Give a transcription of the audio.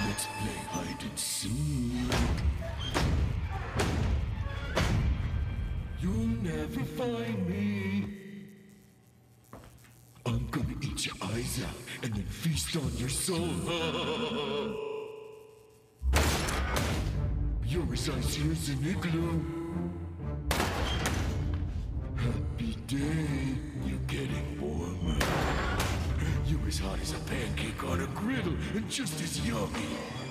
Let's play hide and seek. You'll never find me. I'm gonna eat your eyes out and then feast on your soul. You're as icy as an igloo. Happy day, you're getting warmer. You're as hot as a pancake on a griddle and just as yummy.